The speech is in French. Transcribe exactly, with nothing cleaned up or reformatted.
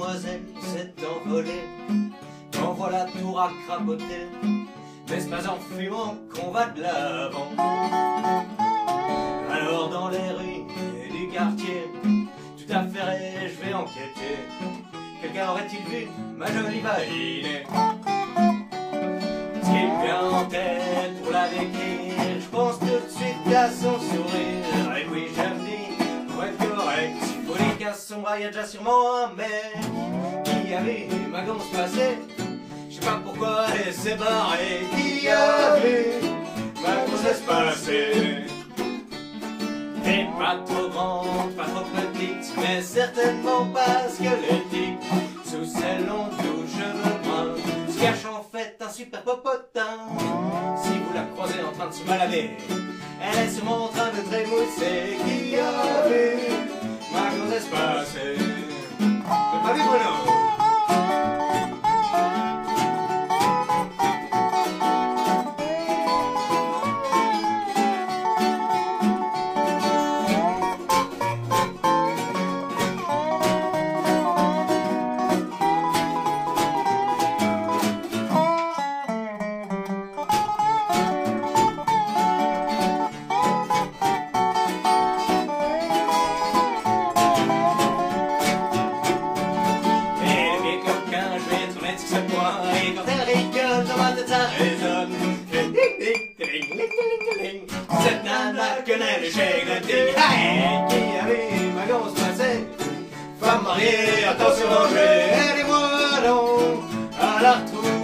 demoiselle s'est envolée. Quand voilà tout à crapoter, mais c'est pas en fumant qu'on va de l'avant. Alors dans les rues du quartier, tout affairé, je vais enquêter. Quelqu'un aurait-il vu ma jolie vaginée? Ce qui me vient en tête pour la décrire, je pense tout de suite à son sourire. Et puis je me dis, pour être correct, s'il faut les casses son bras, y a déjà sûrement un mec qui a vu ma gonce passer. Je sais pas pourquoi elle s'est barrée. Qui a vu ma grossesse passer? Et pas trop grande, pas trop petite, mais certainement pas squelettique. Sous ses longs doux cheveux bruns se cache en fait un super popotin. Si vous la croisez en train de se balader, elle est sûrement en train de trémousser. Qui a vu ma grossesse passer? T'as pas vu, Bruno? Et quand elle rigole, dans ma tête ça résonne. Cette nana connaît le chèque de ding. Hey, qui a vu ma grosse passer? Femme mariée, attention danger. Aidez-moi donc à la retrouver.